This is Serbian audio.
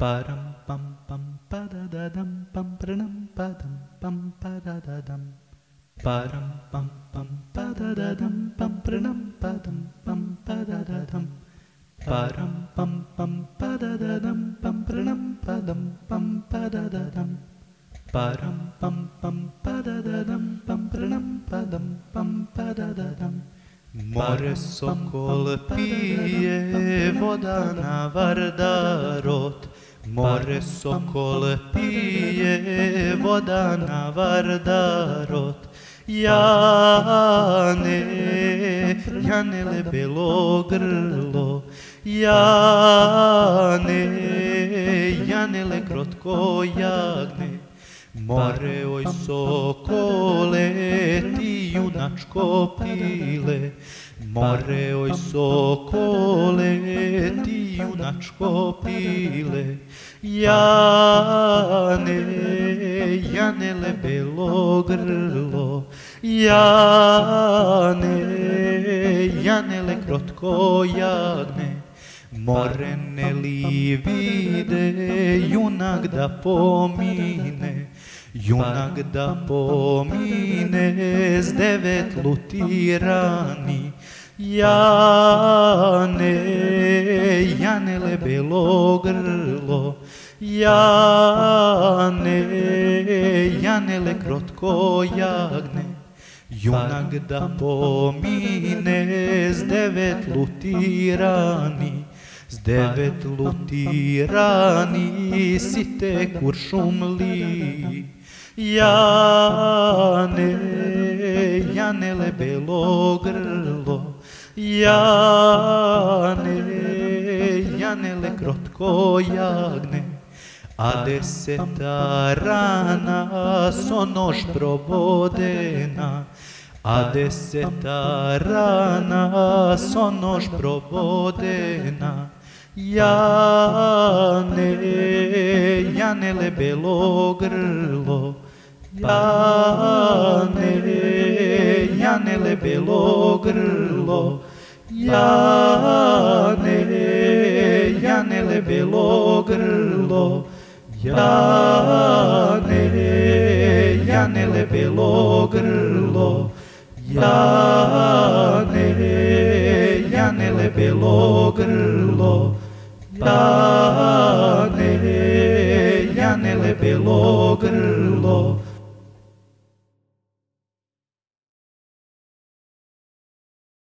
Param pam pam padadadam pam pranam padam pam padadadam. Param pam pam padadadam pam pranam padam pam padadadam. Param pam pam padadadam pam pranam padam pam padadadam. Param pam pam padadadam pam pranam padam pam padadadam. More sokol pije, voda na Vardarot. More sokol pije, voda na Vardarot. Janele belo grlo, Janele krotko jagne. More oj sokole, ti junačko pile. More oj sokole, ti junačko pile. Janele belo grlo, Janele krotko jagne. More ne li vide, junak da pomine, junak da pomine s 9 lutirani. Janele belo grlo, Janele krotko jagne. Junak da pomine s 9 lutirani. S 9 lutirani site kuršumli. Janele belo grlo, Janele krotko jagne. A 10 rana so nož probodena. A 10 rana so nož probodena. Janele belo grlo, Janele belo grlo, Janele belo grlo, Janele belo grlo, Janele belo grlo, Janele belo grlo.